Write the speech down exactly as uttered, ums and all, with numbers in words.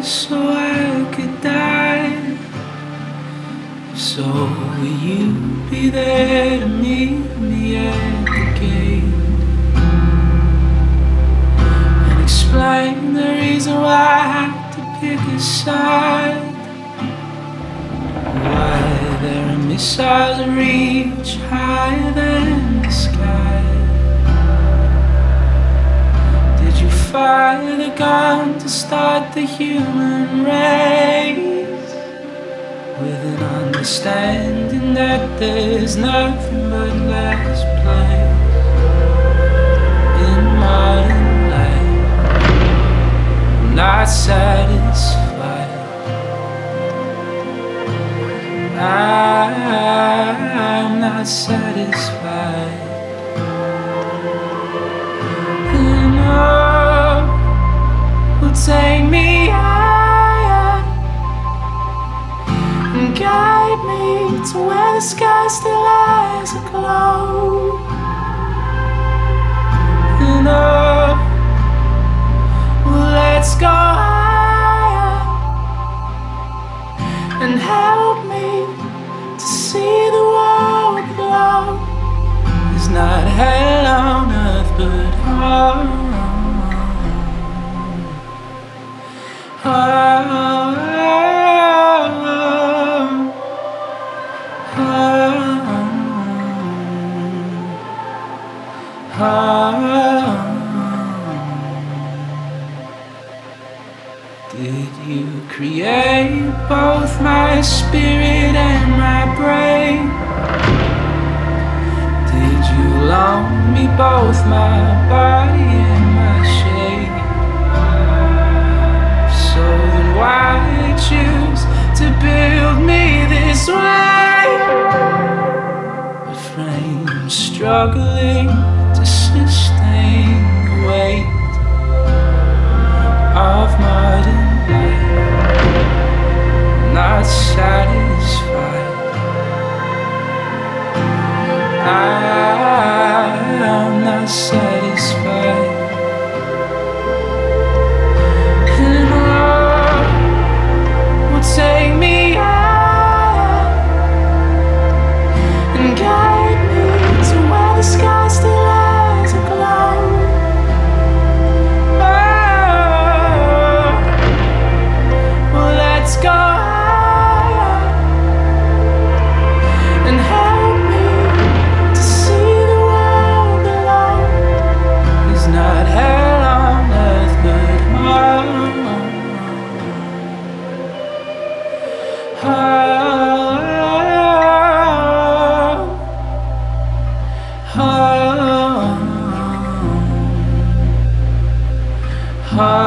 so I could die. If so, will you be there to meet me at the gate and explain the reason why I had to pick a side? Why there are missiles that reach higher than the sky? Did you fire the gun to start the human race, with an understanding that there's nothing but less place in modern life? I'm not satisfied. I'm not satisfied. And oh, will take me higher and guide me to where the sky still has a glow. And oh, well, let's go higher and help me to see the world below. There's not hell on earth but home. Home. Home. Home. Did you create both my spirit and my brain? Did you loan me both my body and my shade? So then why choose to build me this way? A frame struggling to sustain the weight of modern life. Not satisfied. I'm not satisfied. And love will take me higher and guide me to where the sky still has a glow. Let's go higher and help me to see the world below. There's not hell on earth but home. Home. Home. Home.